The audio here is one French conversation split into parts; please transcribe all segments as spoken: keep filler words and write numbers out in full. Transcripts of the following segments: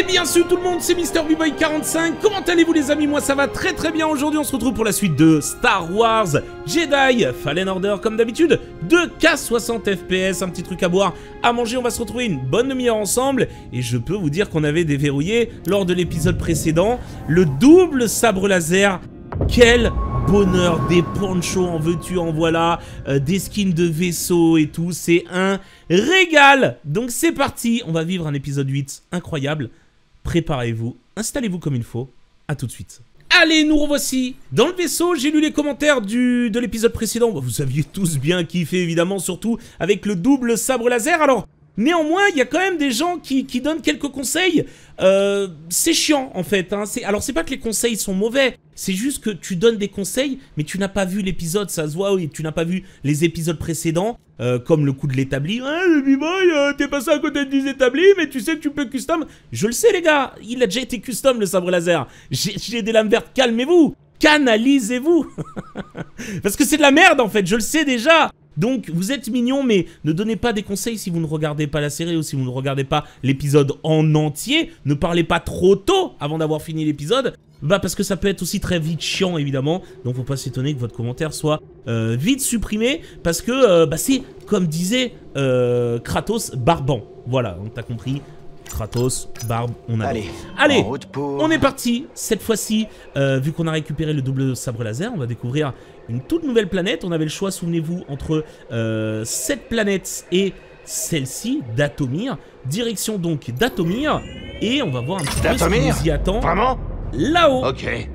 Et bien sûr tout le monde, c'est Mister B Boy quarante-cinq. Comment allez-vous les amis? Moi ça va très très bien. Aujourd'hui on se retrouve pour la suite de Star Wars Jedi Fallen Order comme d'habitude. deux K soixante F P S, un petit truc à boire, à manger. On va se retrouver une bonne demi-heure ensemble. Et je peux vous dire qu'on avait déverrouillé lors de l'épisode précédent le double sabre laser. Quel bonheur, des ponchos en veux-tu en voilà, euh, des skins de vaisseaux et tout, c'est un régal. Donc c'est parti, on va vivre un épisode huit incroyable. Préparez-vous, installez-vous comme il faut, à tout de suite. Allez, nous revoici dans le vaisseau. J'ai lu les commentaires du, de l'épisode précédent. Vous aviez tous bien kiffé, évidemment, surtout avec le double sabre laser. Alors, néanmoins, il y a quand même des gens qui, qui donnent quelques conseils. Euh, c'est chiant, en fait. Hein. Alors, c'est pas que les conseils sont mauvais. C'est juste que tu donnes des conseils, mais tu n'as pas vu l'épisode, ça se voit, oui. Tu n'as pas vu les épisodes précédents, euh, comme le coup de l'établi. Ah, le B-Boy, euh, t'es passé à côté des établis, mais tu sais que tu peux custom. Je le sais, les gars. Il a déjà été custom, le sabre laser. J'ai des lames vertes. Calmez-vous. Canalisez-vous. Parce que c'est de la merde, en fait. Je le sais déjà. Donc, vous êtes mignons, mais ne donnez pas des conseils si vous ne regardez pas la série ou si vous ne regardez pas l'épisode en entier. Ne parlez pas trop tôt avant d'avoir fini l'épisode. Bah, parce que ça peut être aussi très vite chiant, évidemment. Donc, faut pas s'étonner que votre commentaire soit euh, vite supprimé. Parce que, euh, bah, c'est, comme disait euh, Kratos, barbant. Voilà, donc t'as compris. Kratos, barbe, on a. Allez, Allez pour... on est parti. Cette fois-ci, euh, vu qu'on a récupéré le double sabre laser, on va découvrir une toute nouvelle planète. On avait le choix, souvenez-vous, entre euh, cette planète et celle-ci, Dathomir. Direction donc Dathomir. Et on va voir un petit peu ce qui nous y attend. Vraiment? Là-haut. Ok.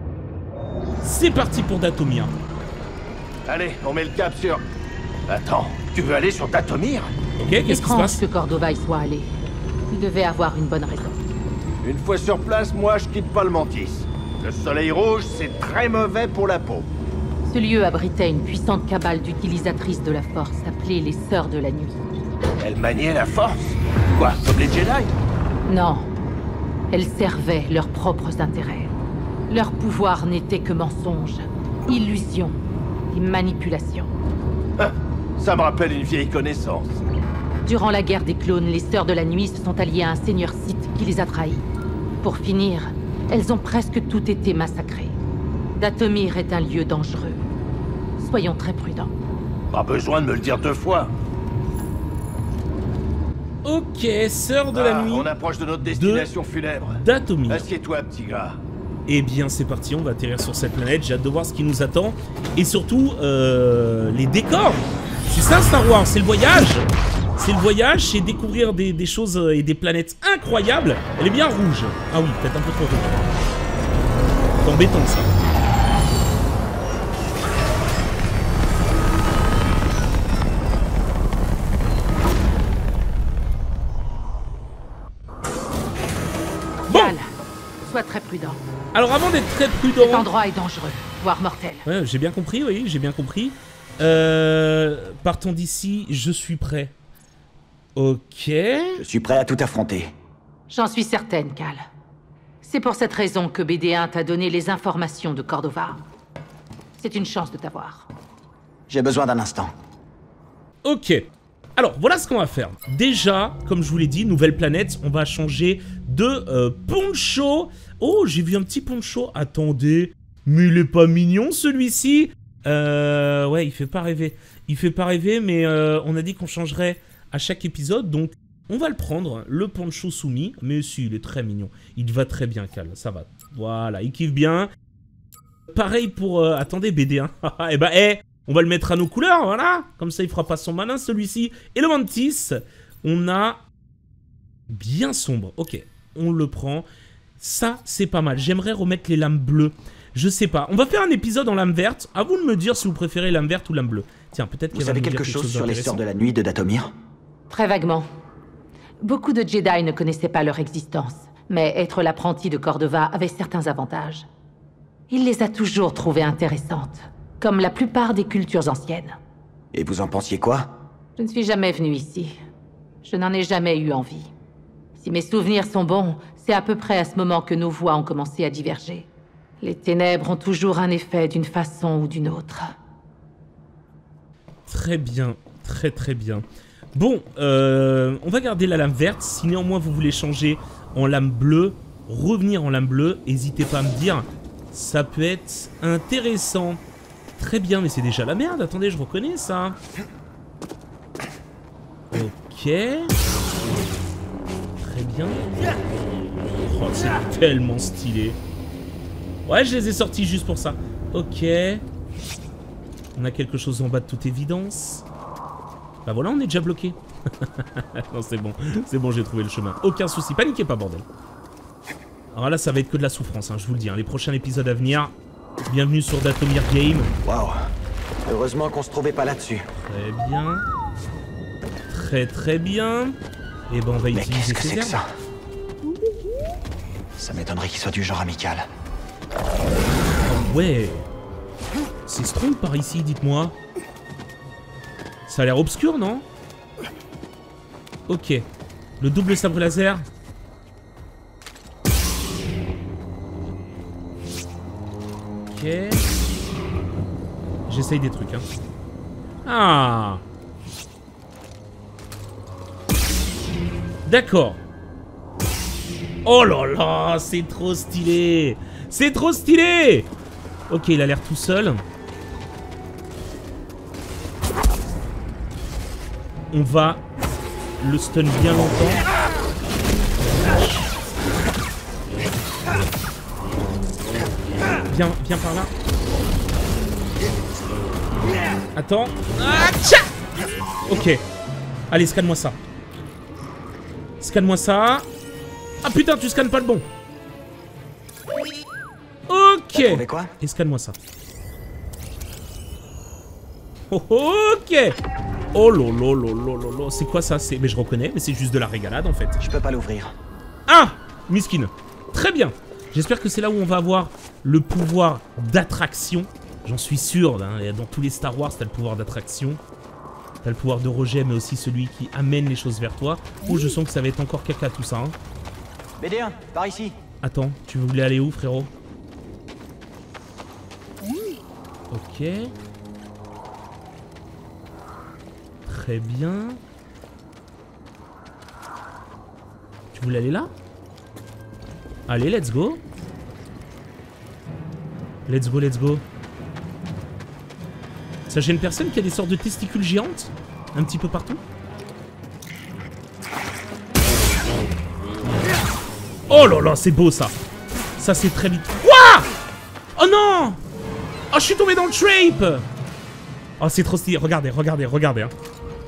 C'est parti pour Dathomir. Allez, on met le cap sur... Attends, tu veux aller sur Dathomir? Ok, qu'est-ce qui se passe? que Cordova y soit allé. Il devait avoir une bonne raison. Une fois sur place, moi je quitte pas le Mantis. Le soleil rouge, c'est très mauvais pour la peau. Ce lieu abritait une puissante cabale d'utilisatrices de la Force appelée les Sœurs de la Nuit. Elles maniaient la Force? Quoi, comme les Jedi? Non. Elles servaient leurs propres intérêts. Leur pouvoir n'était que mensonge, illusion et manipulation. Ah, ça me rappelle une vieille connaissance. Durant la guerre des clones, les Sœurs de la Nuit se sont alliées à un seigneur Sith qui les a trahis. Pour finir, elles ont presque toutes été massacrées. Dathomir est un lieu dangereux. Soyons très prudents. Pas besoin de me le dire deux fois. Ok, Sœurs de ah, la Nuit. On approche de notre destination funèbre. Dathomir. Assieds-toi, petit gars. Eh bien, c'est parti, on va atterrir sur cette planète. J'ai hâte de voir ce qui nous attend. Et surtout, euh, les décors. C'est ça, Star Wars, c'est le voyage. C'est le voyage, c'est découvrir des, des choses et des planètes incroyables. Elle est bien rouge. Ah oui, peut-être un peu trop rouge. C'est embêtant, ça. Bon. Cal, sois très prudent. Alors, avant d'être très prudent... Cet endroit est dangereux, voire mortel. Ouais, j'ai bien compris, oui, j'ai bien compris. Euh, partons d'ici, je suis prêt. Ok. Je suis prêt à tout affronter. J'en suis certaine, Cal. C'est pour cette raison que B D un t'a donné les informations de Cordova. C'est une chance de t'avoir. J'ai besoin d'un instant. Ok. Alors, voilà ce qu'on va faire. Déjà, comme je vous l'ai dit, nouvelle planète, on va changer de euh, poncho. Oh, j'ai vu un petit poncho. Attendez, mais il est pas mignon celui-ci. Euh, ouais, il fait pas rêver. Il fait pas rêver, mais euh, on a dit qu'on changerait à chaque épisode, donc on va le prendre, le poncho soumis. Mais si, il est très mignon. Il va très bien, Cal, ça va. Voilà, il kiffe bien. Pareil pour... Euh, attendez, B D un. Eh ben, eh, on va le mettre à nos couleurs, voilà. Comme ça, il fera pas son malin, celui-ci. Et le Mantis, on a bien sombre. Ok, on le prend. Ça, c'est pas mal. J'aimerais remettre les lames bleues. Je sais pas. On va faire un épisode en lame verte. À vous de me dire si vous préférez lame verte ou lame bleue. Tiens, peut-être Vous savez quelque chose sur les Sœurs de la Nuit de Dathomir? Très vaguement. Beaucoup de Jedi ne connaissaient pas leur existence, mais être l'apprenti de Cordova avait certains avantages. Il les a toujours trouvées intéressantes, comme la plupart des cultures anciennes. Et vous en pensiez quoi? Je ne suis jamais venu ici. Je n'en ai jamais eu envie. Si mes souvenirs sont bons, c'est à peu près à ce moment que nos voies ont commencé à diverger. Les ténèbres ont toujours un effet d'une façon ou d'une autre. Très bien, très très bien. Bon, euh, on va garder la lame verte. Si néanmoins vous voulez changer en lame bleue, revenir en lame bleue, n'hésitez pas à me dire, ça peut être intéressant. Très bien, mais c'est déjà la merde, attendez, je reconnais ça. Ok. Très bien. Oh, c'est tellement stylé. Ouais, je les ai sortis juste pour ça. Ok. On a quelque chose en bas de toute évidence. Bah voilà, on est déjà bloqué. Non, c'est bon. C'est bon, j'ai trouvé le chemin. Aucun souci. Paniquez pas, bordel. Alors là, ça va être que de la souffrance, hein, je vous le dis. Hein. Les prochains épisodes à venir. Bienvenue sur Dathomir Game. Waouh. Heureusement qu'on se trouvait pas là-dessus. Très bien. Très très bien. Et ben on va Mais utiliser qu'est-ce que ces c'est que herbes. ça? Ça m'étonnerait qu'il soit du genre amical. Ouais. C'est strong par ici, dites-moi. Ça a l'air obscur, non? Ok. Le double sabre laser. Ok. J'essaye des trucs, hein. Ah. D'accord. Oh là là, c'est trop stylé. C'est trop stylé. Ok, il a l'air tout seul. On va le stun bien longtemps. Viens, viens par là. Attends. Ah, tcha. Ok. Allez, scanne-moi ça. Scanne-moi ça. Ah putain, tu scannes pas le bon. Ok. Quoi? Et scanne-moi ça. Oh, ok. Oh lolo lolo lolo. C'est quoi ça? C'est... Mais je reconnais, mais c'est juste de la régalade en fait. Je peux pas l'ouvrir. Ah, Miskin. Très bien. J'espère que c'est là où on va avoir le pouvoir d'attraction. J'en suis sûr. Hein. Dans tous les Star Wars, t'as le pouvoir d'attraction. T'as le pouvoir de rejet, mais aussi celui qui amène les choses vers toi. Oh, je sens que ça va être encore caca tout ça. Hein. B D un, par ici. Attends, tu voulais aller où, frérot? Ok. Très bien. Tu voulais aller là? Allez, let's go. Let's go, let's go. Ça gêne personne qui a des sortes de testicules géantes? Un petit peu partout? Oh là là, c'est beau ça. Ça c'est très vite. Ouah! Oh non! Oh, je suis tombé dans le trape! Oh, c'est trop stylé. Regardez, regardez, regardez. Hein.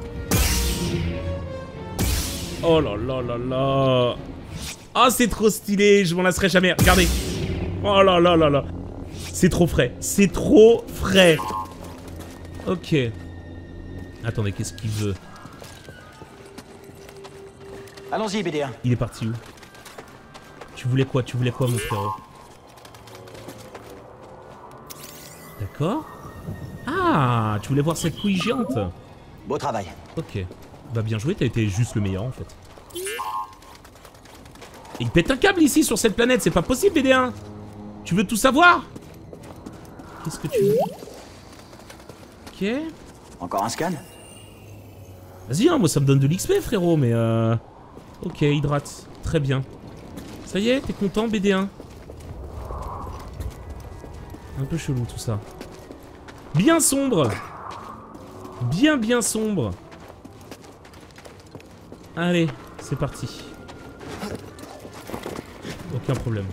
Oh là là là là. Oh, c'est trop stylé. Je m'en lasserai jamais. Regardez. Oh là là là là. C'est trop frais. C'est trop frais. Ok. Attendez, qu'est-ce qu'il veut? Allons-y, B D un. Il est parti où? Tu voulais quoi? Tu voulais quoi, mon frérot? D'accord. Ah, tu voulais voir cette couille géante? Beau travail. Ok. Bah bien joué, t'as été juste le meilleur en fait. Et il pète un câble ici sur cette planète, c'est pas possible, B D un. Tu veux tout savoir? Qu'est-ce que tu veux? Ok. Encore un scan? Vas-y, hein, moi ça me donne de l'X P, frérot, mais euh... ok, hydrate. Très bien. Ça y est, t'es content, B D un? Un peu chelou tout ça. Bien sombre. Bien, bien sombre. Allez, c'est parti. Aucun problème.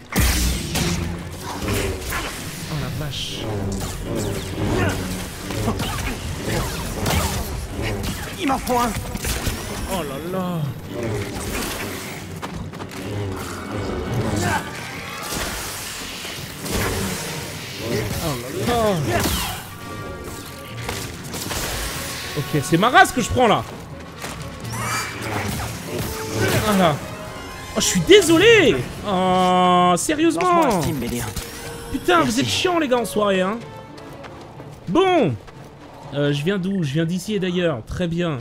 Oh la vache. Il m'en faut un. Oh là là. Oh là là. Ok, c'est ma race que je prends là. Voilà. Oh, je suis désolé. Oh, sérieusement. Lance-moi un Steam, B D un. Putain, Merci. vous êtes chiants les gars en soirée, hein. Bon. Euh, je viens d'où? Je viens d'ici et d'ailleurs. Très bien.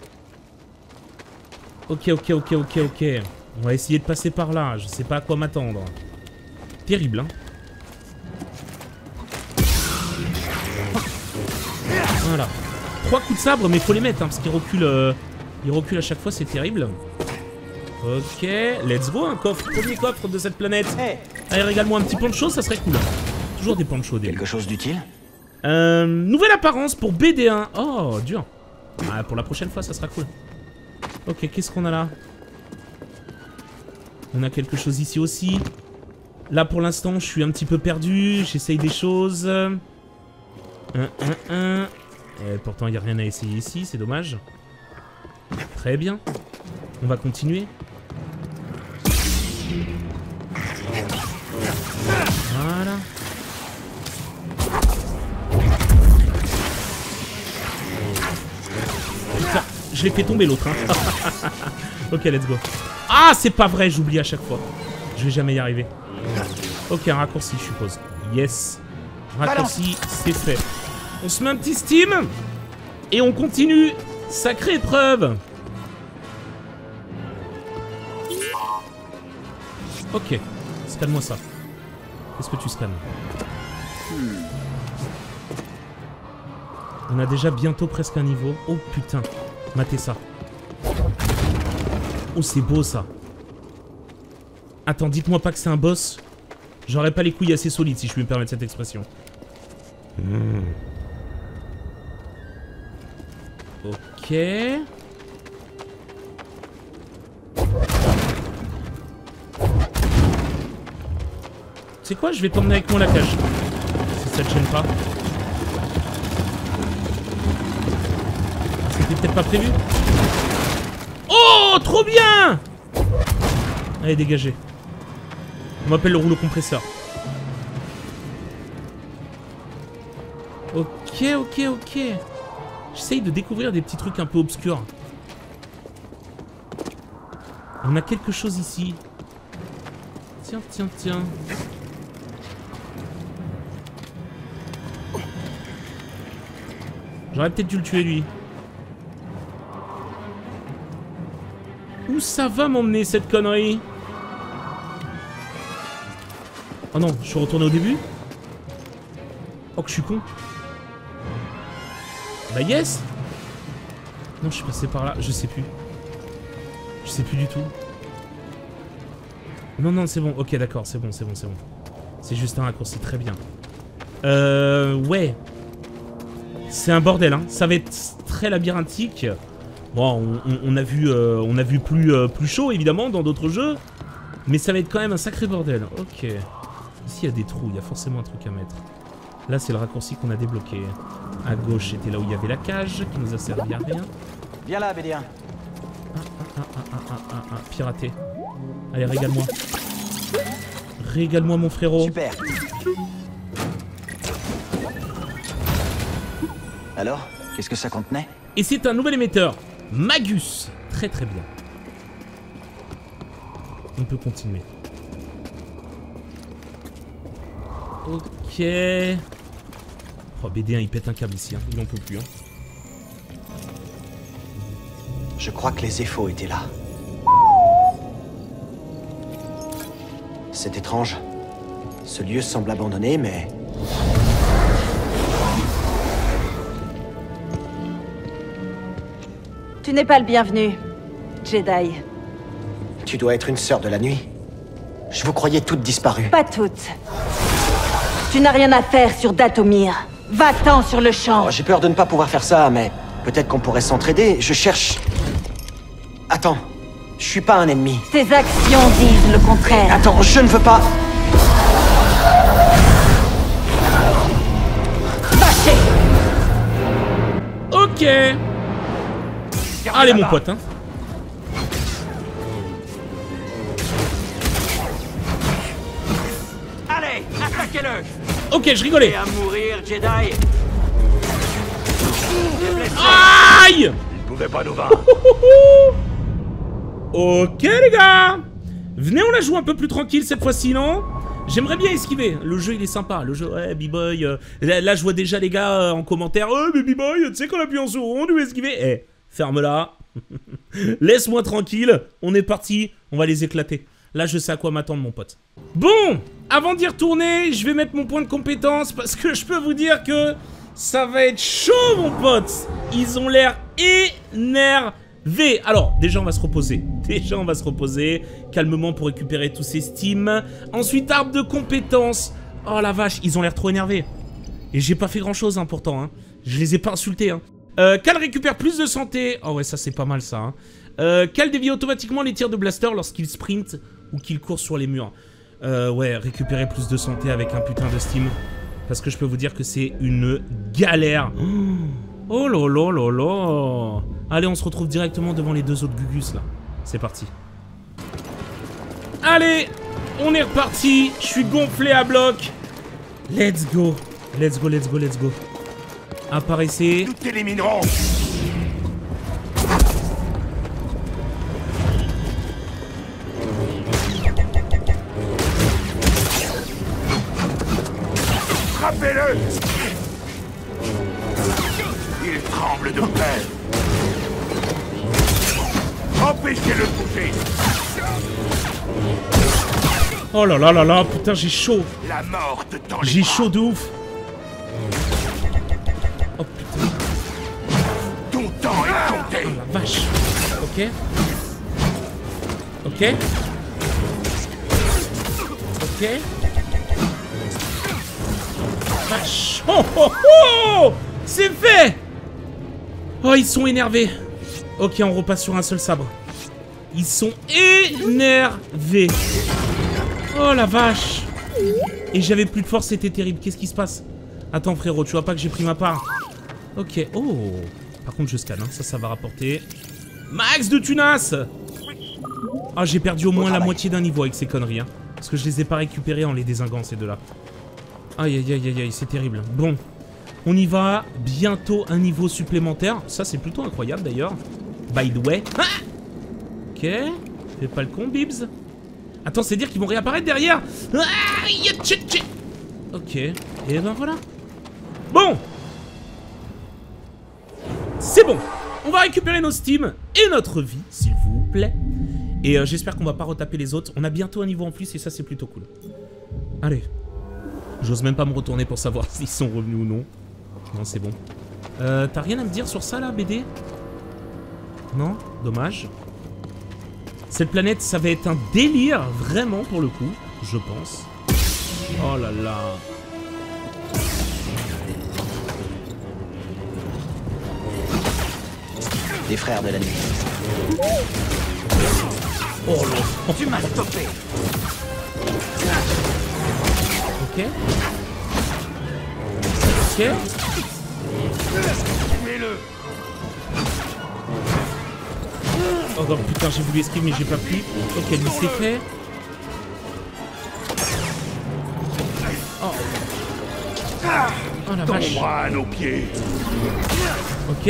Ok, ok, ok, ok, ok. On va essayer de passer par là. Je sais pas à quoi m'attendre. Terrible, hein. Voilà. Trois coups de sabre, mais faut les mettre, hein, parce qu'ils reculent, euh, ils reculent à chaque fois, c'est terrible. Ok, let's go, un coffre, premier coffre de cette planète. Hey. Allez, régale-moi un petit poncho, ça serait cool. Toujours des ponchos, des. Quelque chose d'utile? Euh, nouvelle apparence pour B D un. Oh, dur. Ah, pour la prochaine fois, ça sera cool. Ok, qu'est-ce qu'on a là? On a quelque chose ici aussi. Là, pour l'instant, je suis un petit peu perdu. J'essaye des choses. Un, un, un. Et pourtant, il n'y a rien à essayer ici, c'est dommage. Très bien. On va continuer. Voilà. Putain, je l'ai fait tomber l'autre. Hein. Ok, let's go. Ah, c'est pas vrai, j'oublie à chaque fois. Je vais jamais y arriver. Ok, un raccourci, je suppose. Yes. Raccourci, c'est fait. On se met un petit Steam. Et on continue. Sacrée épreuve. Ok. Scanne-moi ça. Qu'est-ce que tu scannes? On a déjà bientôt presque un niveau. Oh putain. Matez ça. Oh, c'est beau ça. Attends, dites-moi pas que c'est un boss. J'aurais pas les couilles assez solides si je puis me permettre cette expression. Mmh. Ok. C'est quoi? Je vais t'emmener avec moi la cage. Si ça te gêne pas. C'était peut-être pas prévu. Oh, trop bien! Allez, dégagez. On m'appelle le rouleau compresseur. Ok, ok, ok. J'essaye de découvrir des petits trucs un peu obscurs. On a quelque chose ici. Tiens, tiens, tiens. J'aurais peut-être dû le tuer, lui. Où ça va m'emmener, cette connerie? Oh non, je suis retourné au début? Oh, que je suis con. Bah yes. Non, je suis passé par là, je sais plus. Je sais plus du tout. Non, non, c'est bon, ok, d'accord, c'est bon, c'est bon, c'est bon. C'est juste un raccourci, très bien. Euh, ouais. C'est un bordel, hein. Ça va être très labyrinthique. Bon, on, on, on a vu, euh, on a vu plus, euh, plus chaud, évidemment, dans d'autres jeux. Mais ça va être quand même un sacré bordel. Ok. Ici, il y a des trous, il y a forcément un truc à mettre. Là, c'est le raccourci qu'on a débloqué. À gauche, c'était là où il y avait la cage, qui nous a servi à rien. Viens là, B D un. Ah, ah, ah, ah, ah, ah, ah, piraté. Allez, régale-moi. Régale-moi, mon frérot. Super. Alors, qu'est-ce que ça contenait? Et c'est un nouvel émetteur. Magus. Très très bien. On peut continuer. Ok. Oh, B D un, il pète un câble ici. Hein. Il n'en peut plus. Hein. Je crois que les effets étaient là. C'est étrange. Ce lieu semble abandonné, mais... Tu n'es pas le bienvenu, Jedi. Tu dois être une sœur de la nuit. Je vous croyais toutes disparues. Pas toutes. Tu n'as rien à faire sur Dathomir. Va-t'en sur le champ. Oh, j'ai peur de ne pas pouvoir faire ça, mais peut-être qu'on pourrait s'entraider. Je cherche... Attends, je suis pas un ennemi. Tes actions disent le contraire. Attends, je ne veux pas... Bâchez. Ok. Allez, mon pote, hein. Allez, attaquez-le. Ok, je rigolais. Et à mourir, Jedi. Aïe. Il pouvait pas nous vaincre. Ok, les gars. Venez, on la joue un peu plus tranquille cette fois-ci, non? J'aimerais bien esquiver. Le jeu, il est sympa. Le jeu, ouais, B-Boy. Euh, là, là, je vois déjà les gars euh, en commentaire. Oh, mais B-Boy, tu sais qu'on appuie en sur rond, on doit esquiver. Eh, ferme-la. Laisse-moi tranquille. On est parti. On va les éclater. Là, je sais à quoi m'attendre, mon pote. Bon, avant d'y retourner, je vais mettre mon point de compétence parce que je peux vous dire que ça va être chaud, mon pote. Ils ont l'air énervés. Alors, déjà, on va se reposer. Déjà, on va se reposer calmement pour récupérer tous ces steams. Ensuite, arbre de compétences. Oh la vache, ils ont l'air trop énervés. Et j'ai pas fait grand-chose, hein, pourtant. Hein. Je les ai pas insultés. Hein. Euh, Cal récupère plus de santé. Oh ouais, ça c'est pas mal, ça. Hein. Euh, Cal dévie automatiquement les tirs de blaster lorsqu'il sprint ou qu'il court sur les murs. Euh, ouais, récupérer plus de santé avec un putain de steam. Parce que je peux vous dire que c'est une galère. Oh là là là là. Allez, on se retrouve directement devant les deux autres Gugus, là. C'est parti. Allez, on est reparti. Je suis gonflé à bloc. Let's go. Let's go, let's go, let's go. Apparaissez. Nous t'éliminerons. Frappez-le. Il tremble de peur. Empêchez-le de bouger. Oh là là là là, putain, j'ai chaud. La mort te tend les J'ai bras. chaud de ouf. Oh putain. Ton temps est compté. Oh la vache. Ok. Ok. Ok. Vache. Oh oh oh. C'est fait. Oh, ils sont énervés. Ok, on repasse sur un seul sabre. Ils sont énervés. Oh la vache. Et j'avais plus de force, c'était terrible. Qu'est-ce qui se passe? Attends frérot, tu vois pas que j'ai pris ma part? Ok, oh. Par contre je scanne, hein. Ça, ça va rapporter max de tunas. Ah, j'ai perdu au moins la moitié d'un niveau avec ces conneries, hein. Parce que je les ai pas récupérés en les désinguant, ces deux-là. Aïe aïe aïe aïe aïe, c'est terrible. Bon, on y va. Bientôt un niveau supplémentaire. Ça c'est plutôt incroyable d'ailleurs. By the way. Ah, ok, fais pas le con, Bibs. Attends, c'est dire qu'ils vont réapparaître derrière. Ah, ya, tchit, tchit. Ok, et ben voilà. Bon, c'est bon. On va récupérer nos steams et notre vie, s'il vous plaît. Et euh, j'espère qu'on va pas retaper les autres. On a bientôt un niveau en plus et ça c'est plutôt cool. Allez. J'ose même pas me retourner pour savoir s'ils sont revenus ou non. Non, c'est bon. Euh, t'as rien à me dire sur ça là, B D? Non? Dommage. Cette planète, ça va être un délire, vraiment, pour le coup, je pense. Oh là là. Les frères de la nuit. Oh là. Tu m'as stoppé. Ok. Ok. Tuez-le. Oh non, putain, j'ai voulu esquiver mais j'ai pas pu. Ok, lui c'est fait. Oh. Oh la vache. Ton bras à nos pieds. Ok.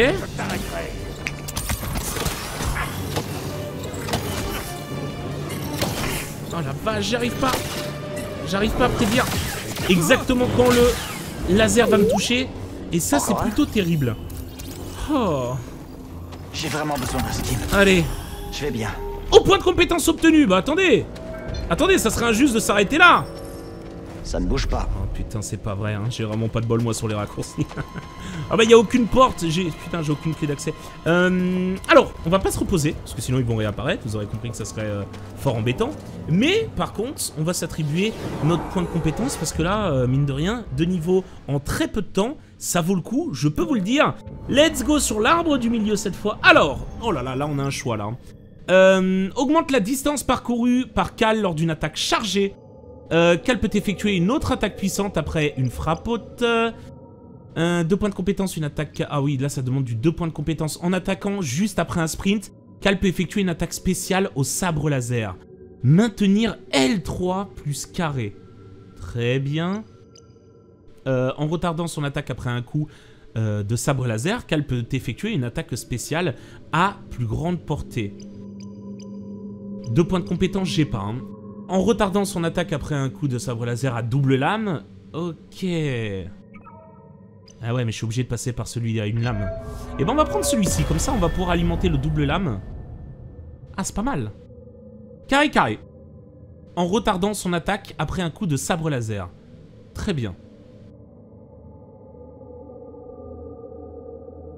Oh la vache, j'arrive pas. J'arrive pas à prédire exactement quand le laser va me toucher. Et ça, c'est plutôt terrible. Oh. J'ai vraiment besoin d'un steam. Allez. Je vais bien. Oh, point de compétence obtenu. Bah attendez. Attendez, ça serait injuste de s'arrêter là. Ça ne bouge pas. Oh putain, c'est pas vrai, hein. J'ai vraiment pas de bol moi sur les raccourcis. Ah bah il y a aucune porte, j'ai putain, j'ai aucune clé d'accès. Euh... Alors, on va pas se reposer parce que sinon ils vont réapparaître, vous aurez compris que ça serait euh, fort embêtant. Mais par contre, on va s'attribuer notre point de compétence parce que là, euh, mine de rien, deux niveaux en très peu de temps, ça vaut le coup, je peux vous le dire. Let's go sur l'arbre du milieu cette fois. Alors, oh là là, là on a un choix là. Euh, augmente la distance parcourue par Cal lors d'une attaque chargée. Euh, Cal peut effectuer une autre attaque puissante après une frappe haute. Euh, deux points de compétence, une attaque... Ah oui, là ça demande du deux points de compétence. En attaquant juste après un sprint, Cal peut effectuer une attaque spéciale au sabre laser. Maintenir L trois plus carré. Très bien. Euh, en retardant son attaque après un coup euh, de sabre laser, Cal peut effectuer une attaque spéciale à plus grande portée. Deux points de compétence, j'ai pas, hein. En retardant son attaque après un coup de sabre laser à double lame. Ok. Ah ouais, mais je suis obligé de passer par celui à une lame. Et ben on va prendre celui-ci, comme ça on va pouvoir alimenter le double lame. Ah, c'est pas mal. Carré, carré. En retardant son attaque après un coup de sabre laser. Très bien.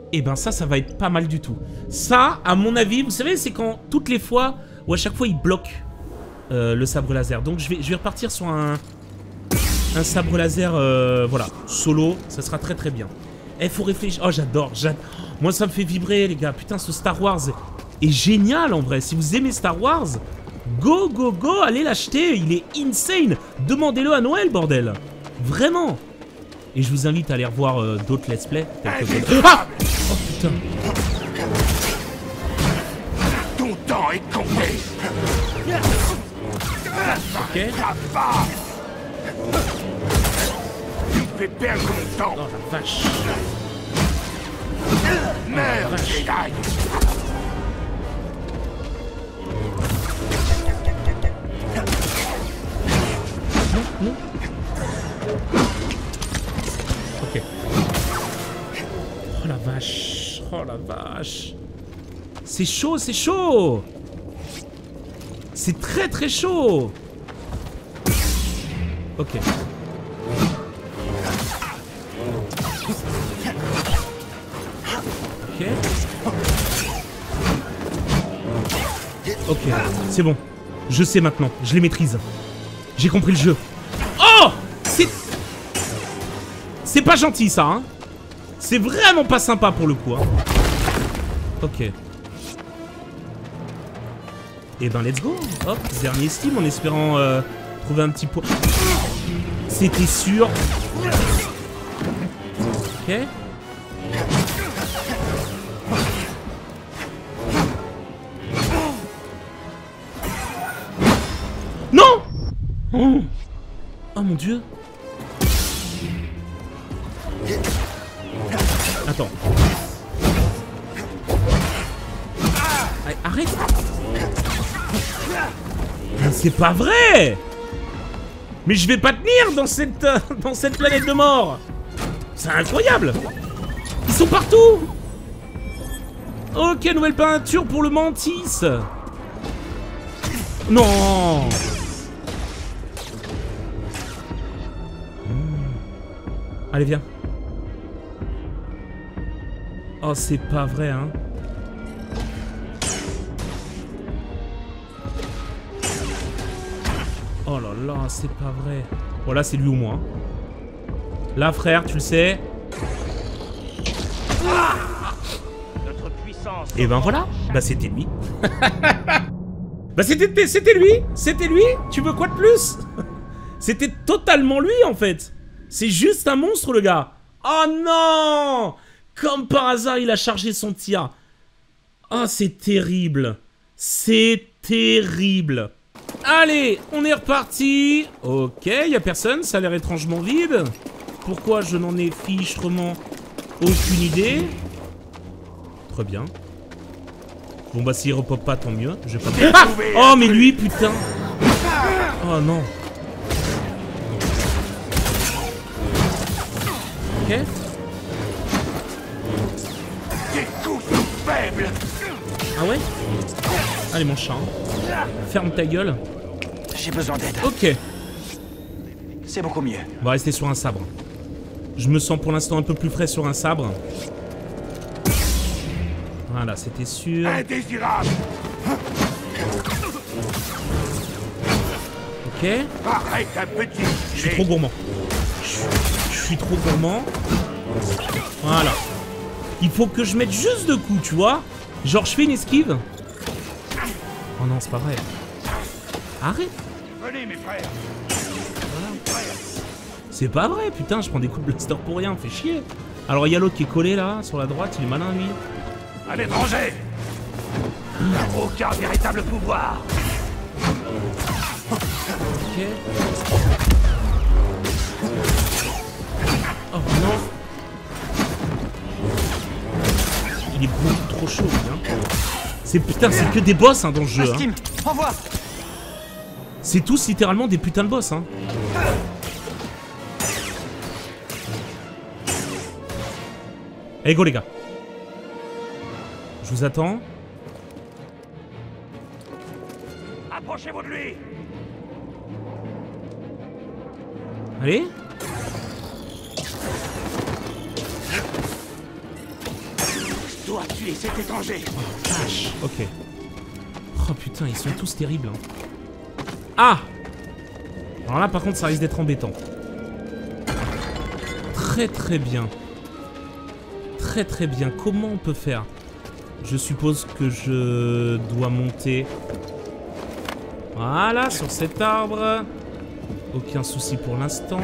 Et ben ça, ça va être pas mal du tout. Ça, à mon avis, vous savez, c'est quand toutes les fois ou à chaque fois il bloque euh, le sabre laser. Donc je vais, je vais repartir sur un, un sabre laser, euh, voilà, solo. Ça sera très très bien. Eh, faut réfléchir. Oh, j'adore. Moi, ça me fait vibrer, les gars. Putain, ce Star Wars est génial en vrai. Si vous aimez Star Wars, go, go, go, allez l'acheter. Il est insane. Demandez-le à Noël, bordel. Vraiment. Et je vous invite à aller revoir euh, d'autres let's play. Que... Ah oh putain. Ton temps est compté. Ok. Tu me fais perdre mon temps. Oh la vache. Merde, Jedi. Non, non. Ok. Oh la vache. Oh la vache. C'est chaud, c'est chaud. C'est très très chaud. Ok. Ok. Ok, c'est bon. Je sais maintenant, je les maîtrise. J'ai compris le jeu. Oh! C'est... C'est pas gentil ça, hein. C'est vraiment pas sympa pour le coup, hein. Ok. Et ben let's go. Hop, dernier Steam en espérant euh, trouver un petit point. C'était sûr. Ok. Non! Oh, oh mon dieu. Attends. Allez, arrête. C'est pas vrai. Mais je vais pas tenir dans cette, euh, dans cette planète de mort. C'est incroyable. Ils sont partout. Ok, nouvelle peinture pour le mantis. Non. Allez, viens. Oh, c'est pas vrai, hein. Oh là là, c'est pas vrai. Bon, là, c'est lui ou moi. Hein. Là, frère, tu le sais. Notre puissance. Et ben voilà. Bah, c'était lui. Bah, c'était c'était lui. C'était lui. Tu veux quoi de plus? C'était totalement lui, en fait. C'est juste un monstre, le gars. Oh non! Comme par hasard, il a chargé son tir. Oh, c'est terrible. C'est terrible. Allez, on est reparti. Ok, il n'y a personne, ça a l'air étrangement vide. Pourquoi je n'en ai fichtrement aucune idée. Très bien. Bon bah s'il repop pas, tant mieux. Je vais pas... Ah oh mais lui, putain. Oh non. Ok. Des coups sont faibles. Ah ouais? Allez mon chat. Ferme ta gueule. J'ai besoin d'aide. Ok. C'est beaucoup mieux. On va rester sur un sabre. Je me sens pour l'instant un peu plus frais sur un sabre. Voilà, c'était sûr. Indésirable. Ok. Arrête un petit. Je suis trop gourmand. Je suis trop gourmand. Voilà. Il faut que je mette juste deux coups, tu vois. Genre, je fais une esquive. Oh non, c'est pas vrai. Arrête. Venez mes frères. C'est pas vrai, putain, je prends des coups de blaster pour rien, fait chier. Alors, il y a l'autre qui est collé là, sur la droite, il est malin lui. À l'étranger. Aucun véritable pouvoir. Ok. Oh non. Il est beaucoup trop chaud, hein. C'est putain, c'est que des boss hein, dans le jeu. Hein. Au revoir. C'est tous littéralement des putains de boss. Hein. Allez, go les gars. Je vous attends. Approchez-vous de lui. Allez. dois tuer cet étranger. Vache, ok. Oh putain, ils sont tous terribles. Hein. Ah! Alors là, par contre, ça risque d'être embêtant. Très très bien. Très très bien. Comment on peut faire? Je suppose que je dois monter... Voilà, sur cet arbre. Aucun souci pour l'instant.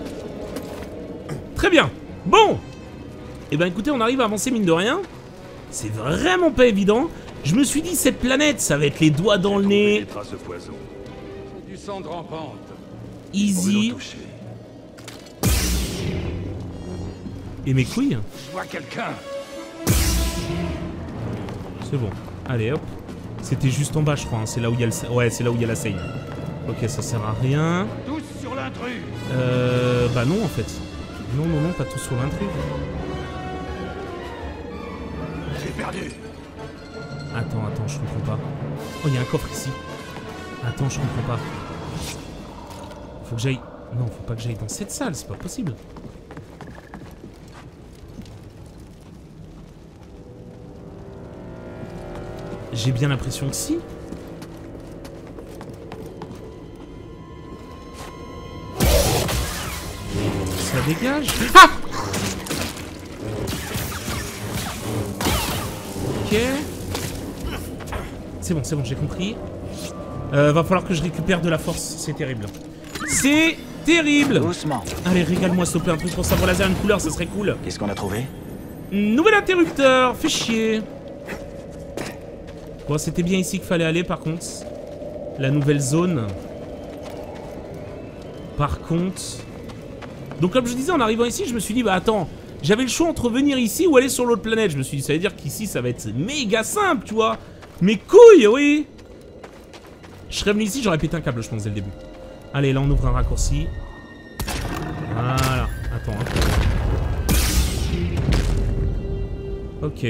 Très bien. Bon. Eh ben écoutez, on arrive à avancer mine de rien. C'est vraiment pas évident. Je me suis dit, cette planète, ça va être les doigts dans le nez. Du cendre en pente. Easy. Et mes couilles? Je vois quelqu'un. C'est bon. Allez, hop. C'était juste en bas, je crois. Hein. C'est là où il y a le... Ouais, c'est là où il y a la save. Ok, ça sert à rien. Tous sur l'intrus. Euh... Bah non, en fait. Non, non, non, pas tous sur l'intrus. J'ai perdu. Attends, attends, je comprends pas. Oh, il y a un coffre ici. Attends, je comprends pas. Faut que j'aille... Non, faut pas que j'aille dans cette salle, c'est pas possible. J'ai bien l'impression que si. Ça dégage. Ah! Ok. C'est bon, c'est bon, j'ai compris. Euh, va falloir que je récupère de la force, c'est terrible. C'est terrible. Doucement. Allez, régale-moi s'il te plaît un truc pour sabre laser, une couleur, ça serait cool. Qu'est-ce qu'on a trouvé? Nouvel interrupteur, fais chier. Bon, c'était bien ici qu'il fallait aller par contre. La nouvelle zone. Par contre... Donc comme je disais, en arrivant ici, je me suis dit, bah attends, j'avais le choix entre venir ici ou aller sur l'autre planète. Je me suis dit, ça veut dire qu'ici, ça va être méga simple, tu vois. Mes couilles, oui. Je serais venu ici, j'aurais pété un câble, je pense, dès le début. Allez, là, on ouvre un raccourci. Voilà. Attends. Hein. Ok.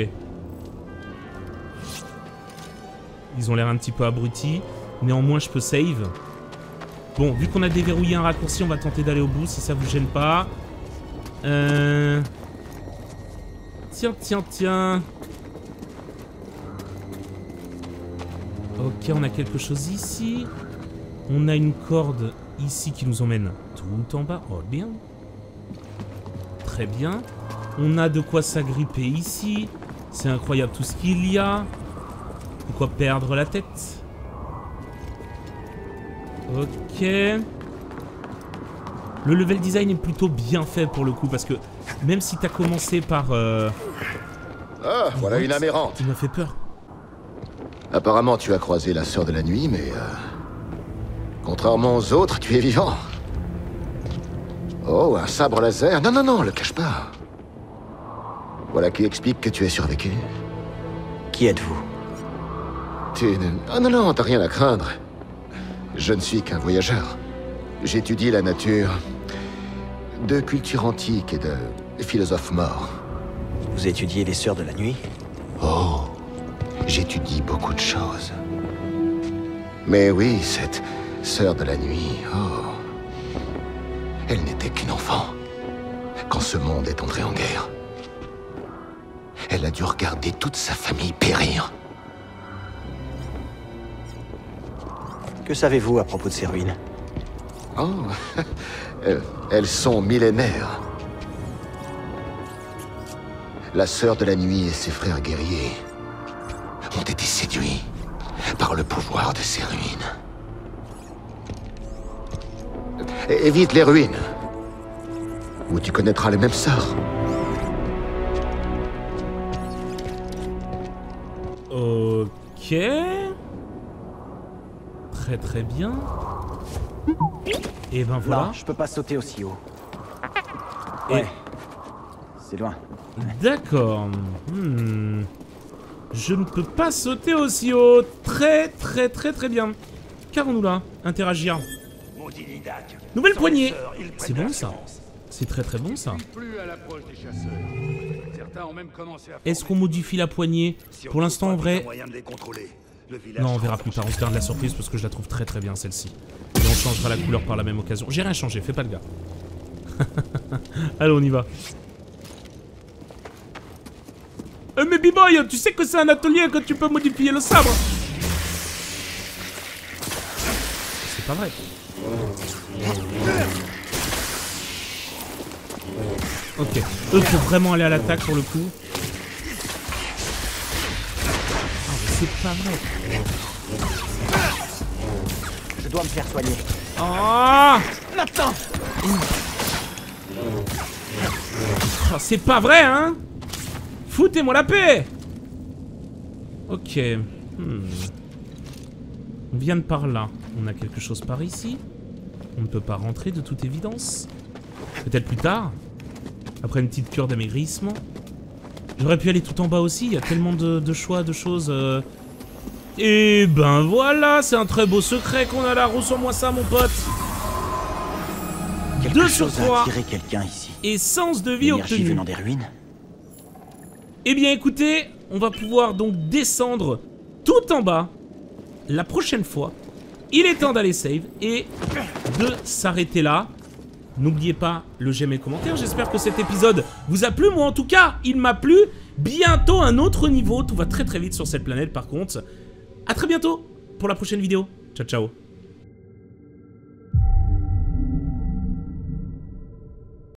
Ils ont l'air un petit peu abrutis. Néanmoins, je peux save. Bon, vu qu'on a déverrouillé un raccourci, on va tenter d'aller au bout, si ça vous gêne pas. Euh... Tiens, tiens, tiens. Ok, on a quelque chose ici. On a une corde ici qui nous emmène tout en bas. Oh, bien. Très bien. On a de quoi s'agripper ici. C'est incroyable tout ce qu'il y a. Pourquoi perdre la tête? Ok. Le level design est plutôt bien fait pour le coup parce que même si t'as commencé par... Euh... Ah, voilà une âme errante. Il m'a fait peur. Apparemment, tu as croisé la sœur de la nuit, mais... Euh... Contrairement aux autres, tu es vivant. Oh, un sabre laser? Non, non, non, le cache pas. Voilà qui explique que tu es survécu. Qui êtes-vous? Tu ne... Oh non, non, t'as rien à craindre. Je ne suis qu'un voyageur. J'étudie la nature de culture antique et de philosophes morts. Vous étudiez les sœurs de la nuit? Oh, j'étudie beaucoup de choses. Mais oui, cette sœur de la nuit, oh... Elle n'était qu'une enfant quand ce monde est entré en guerre. Elle a dû regarder toute sa famille périr. Que savez-vous à propos de ces ruines? Oh, elles sont millénaires. La sœur de la nuit et ses frères guerriers ont été séduits par le pouvoir de ces ruines. É- Évite les ruines, ou tu connaîtras les mêmes sorts. Ok. Très très bien. Et ben voilà. Non, je peux pas sauter aussi haut. Et- Ouais. C'est loin. D'accord. Hmm. Je ne peux pas sauter aussi haut. Très très très très bien. Qu'avons-nous là? Interagir. Maudit Lidak. Nouvelle Sans poignée. les sœurs, il C'est prête bon ça. l'assurance. C'est très très bon ça. Plus à l'approche des chasseurs. Certains ont même commencé à... Est-ce qu'on modifie la poignée? Si on Pour l'instant trouve en pas vrai... de moyen de les contrôler, le village Non, on verra sera plus tard. On en se garde la surprise parce que je la trouve très très bien celle-ci. Et on changera la couleur par la même occasion. J'ai rien changé, fais pas le gars. Allez, on y va. Euh, mais B-Boy, tu sais que c'est un atelier que tu peux modifier le sabre. C'est pas vrai. Ok. Eux, faut vraiment aller à l'attaque pour le coup. Oh, mais c'est pas vrai. Je dois me faire soigner. Oh, Maintenant. oh c'est pas vrai, hein. Foutez-moi la paix. Ok. Hmm. On vient de par là. On a quelque chose par ici. On ne peut pas rentrer de toute évidence. Peut-être plus tard. Après une petite cure d'amaigrissement. J'aurais pu aller tout en bas aussi. Il y a tellement de, de choix, de choses. Euh... Et ben voilà, c'est un très beau secret qu'on a là. Reçois-moi ça, mon pote. Quelque Deux chose sur a trois. attiré quelqu'un ici. Essence de vie L'énergie obtenue. venant des ruines. Eh bien écoutez, on va pouvoir donc descendre tout en bas la prochaine fois. Il est temps d'aller save et de s'arrêter là. N'oubliez pas le j'aime et le commentaire. J'espère que cet épisode vous a plu. Moi en tout cas, il m'a plu. Bientôt un autre niveau. Tout va très très vite sur cette planète par contre. A très bientôt pour la prochaine vidéo. Ciao ciao.